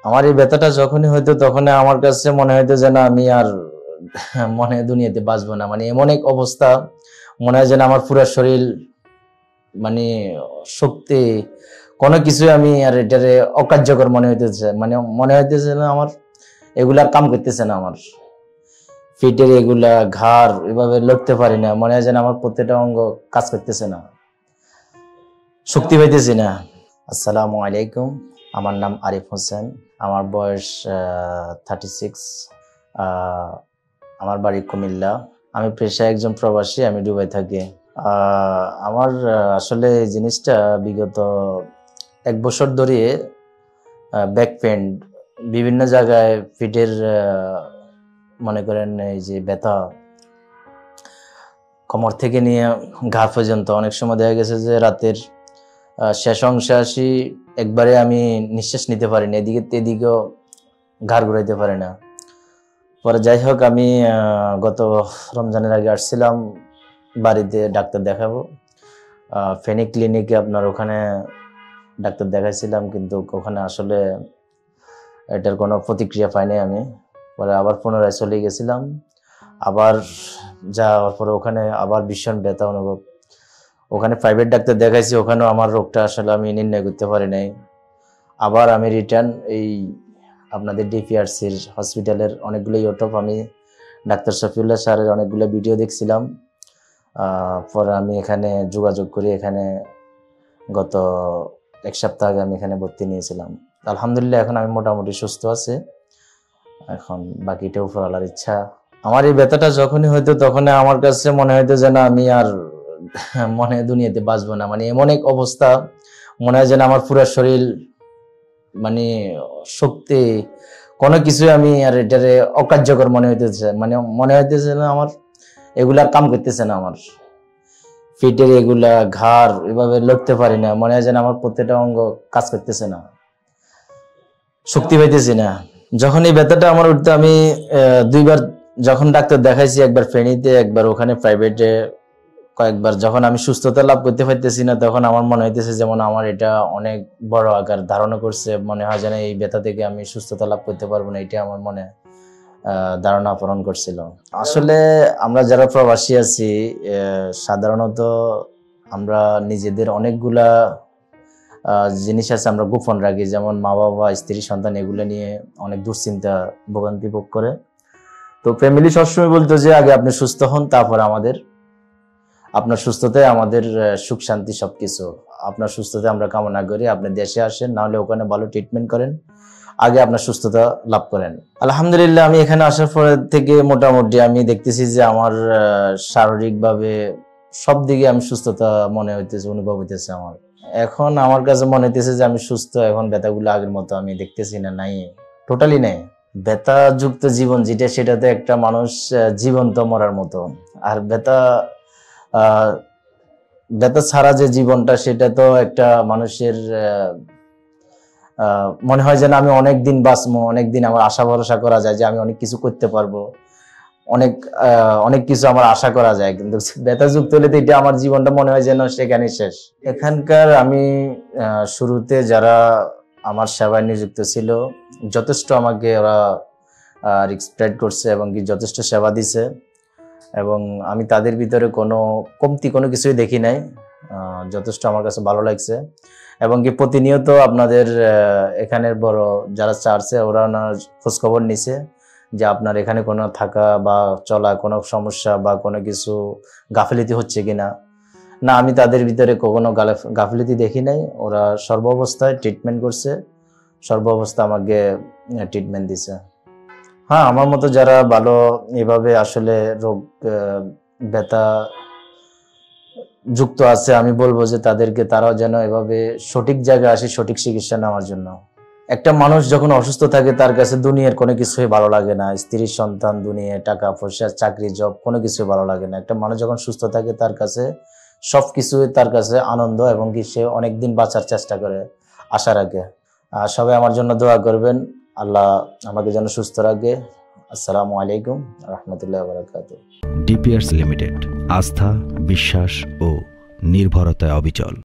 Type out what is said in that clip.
আমার এই ব্যথাটা যখনই হইতো তখনই আমার কাছে মনে হইতো যেন আমি আর মনে দুনিয়াতে বাঁচবো না। মানে এমন এক অবস্থা, মনে হয় যেন আমার পুরো শরীর মানে শক্তি কোনো কিছু আমি আর এটারে অকার্যকর মনে হইতেছে। মানে মনে হইতেছে না আমার এগুলা কাম করতেছে না, আমার ফিটের এগুলা ঘাড় এভাবে লড়তে পারি না। মনে হয় যেন আমার প্রত্যেকটা অঙ্গ কাজ করতেছে না, শক্তি পাইতেছি না। আসসালামু আলাইকুম, আমার নাম আরিফ হোসেন, আমার বয়স 36, আমার বাড়ি কুমিল্লা। আমি পেশায় একজন প্রবাসী, আমি দুবাই থাকি। আমার আসলে এই জিনিসটা বিগত 1 বছর ধরে ব্যাক পেন, বিভিন্ন জায়গায় পিঠের মনে করেন এই যে ব্যথা, কোমর থেকে নিয়ে ঘাড় পর্যন্ত। অনেক সময় দেখা গেছে যে রাতের শেষ অংশে আসি, একবারে আমি নিঃশ্বাস নিতে পারি না, এদিকে এদিকেও ঘাড় ঘুরাইতে পারি না। পরে যাই হোক, আমি গত রমজানের আগে আসছিলাম বাড়িতে ডাক্তার দেখাবো, ফেনী ক্লিনিকে। আপনার ওখানে ডাক্তার দেখাইছিলাম, কিন্তু ওখানে আসলে এটার কোনো প্রতিক্রিয়া পাইনি আমি। পরে আবার পুনরায় চলে গেছিলাম, আবার যাওয়ার পরে ওখানে আবার ভীষণ ব্যথা অনুভব। ওখানে প্রাইভেট ডাক্তার দেখাইছি, ওখানেও আমার রোগটা আসলে আমি নির্ণয় করতে পারি নাই। আবার আমি রিটার্ন এই আপনাদের ডিপিআরসির হসপিটালের অনেকগুলো ইউটিউব, আমি ডাক্তার শফিউল্লাহ স্যারের অনেকগুলো ভিডিও দেখছিলাম। পরে আমি এখানে যোগাযোগ করি, এখানে গত 1 সপ্তাহ আগে আমি এখানে ভর্তি নিয়েছিলাম। আলহামদুলিল্লাহ এখন আমি মোটামুটি সুস্থ আছি। এখন বাকিটা উপরওয়ালার ইচ্ছা। আমার এই ব্যথাটা যখনই হইতো তখনই আমার কাছে মনে হইতো যেন আমি আর মনে দুনিয়াতে বাঁচবো না। মানে এমন এক অবস্থা, মনে হয় যেন আমার পুরো শরীর মানে শক্তি কোনো কিছু আমি আর এটারে অকার্যকর মনে হইতেছে। মানে মনে হইতেছে না আমার এগুলা কাম করতেছে না, আমার ফিটের এগুলা ঘাড় এভাবে লড়তে পারি না। মনে হয় যেন আমার প্রত্যেকটা অঙ্গ কাজ করতেছে না, শক্তি পাইতেছি না। যখন এই ব্যথাটা আমার উঠতে, আমি 2বার যখন ডাক্তার দেখাইছি, একবার ফেনীতে, একবার ওখানে প্রাইভেটে, কয়েকবার যখন আমি সুস্থতা লাভ করতে পারতেছি না, তখন আমার মনে হইতেছে যেমন আমার এটা অনেক বড় আকার ধারণা করছে। মনে হয় যেন এই ব্যথা থেকে আমি সুস্থতা লাভ করতে পারবো না, এটা আমার মনে ধারণা পূরণ করছিল। আসলে আমরা যারা প্রবাসী আছি, সাধারণত আমরা নিজেদের অনেকগুলা জিনিস আছে আমরা গোপন রাখি, যেমন মা বাবা, স্ত্রী, সন্তান, এগুলো নিয়ে অনেক দুশ্চিন্তা ভোগান্তি ভোগ করে। তো ফ্যামিলি সবসময় বলতো যে আগে আপনি সুস্থ হন, তারপর আপনার সুস্থতায় আমাদের সুখ শান্তি সবকিছু। আপনার সুস্থতা আমরা কামনা করি। আপনি দেশে আসেন, না হলে ওখানে ভালো ট্রিটমেন্ট করেন, আগে আপনার সুস্থতা লাভ করেন। আলহামদুলিল্লাহ আমি এখানে আসার পরে থেকে মোটামুটি আমি দেখতেছি যে আমার শারীরিকভাবে সব দিকে আমি সুস্থতা মনে হইতেছে, অনুভব হইতেছে আমার। এখন আমার কাছে মনে হইতেছে যে আমি সুস্থ। এখন ব্যথাগুলো আগের মতো আমি দেখতেছি না, নাই, টোটালি নাই। ব্যথা যুক্ত জীবন যেটা, সেটাতে একটা মানুষ জীবন্ত মরার মতো। আর ব্যথা ছাড়া যে জীবনটা, সেটা তো একটা মানুষের মনে হয় যেন আমি অনেক দিন বাঁচবো, অনেক দিন আমার আশা ভরসা করা যায় যে আমি অনেক কিছু করতে পারবো, অনেক কিছু আমার আশা করা যায়। কিন্তু ব্যথা যুক্ত হলে তো এটা আমার জীবনটা মনে হয় যেন সেখানে শেষ। এখানকার আমি শুরুতে যারা আমার সেবায় নিযুক্ত ছিল, যথেষ্ট আমাকে ওরা রেসপেক্ট করছে এবং কি যথেষ্ট সেবা দিছে, এবং আমি তাদের ভিতরে কোনো কমতি কোনো কিছুই দেখি নাই। যথেষ্ট আমার কাছে ভালো লাগছে। এবং কি প্রতিনিয়ত আপনাদের এখানের বড় যারা চার্চে, ওরা খোঁজখবর নিছে যে আপনার এখানে কোনো থাকা বা চলা কোনো সমস্যা বা কোনো কিছু গাফিলতি হচ্ছে কিনা। না, আমি তাদের ভিতরে কোনো গাফিলতি দেখি নাই। ওরা সর্বাবস্থায় ট্রিটমেন্ট করছে, সর্বাবস্থা আমাকে ট্রিটমেন্ট দিছে। হ্যাঁ, আমার মতো যারা ভালো এভাবে আসলে রোগ ব্যথা যুক্ত আছে, আমি বলবো যে তারাও যেন এভাবে সঠিক জায়গায় আসে সঠিক চিকিৎসা নেওয়ার জন্য। একটা মানুষ যখন অসুস্থ থাকে, তার কাছে দুনিয়ার কোনো কিছুই ভালো লাগে না। স্ত্রী, সন্তান, দুনিয়া, টাকা পয়সা, চাকরি, জব, কোনো কিছুই ভালো লাগে না। একটা মানুষ যখন সুস্থ থাকে, তার কাছে সবকিছু তার কাছে আনন্দ, এবং কি সে অনেকদিন বাঁচার চেষ্টা করে, আশা রাখে। সবাই আমার জন্য দোয়া করবেন, আল্লাহ আমাকে যেন সুস্থ রাখে। আসসালামু আলাইকুম রহমতুল্লাহ বারাকাতুহু। ডিপিআরস লিমিটেড, আস্থা, বিশ্বাস ও নির্ভরতায় অবিচল।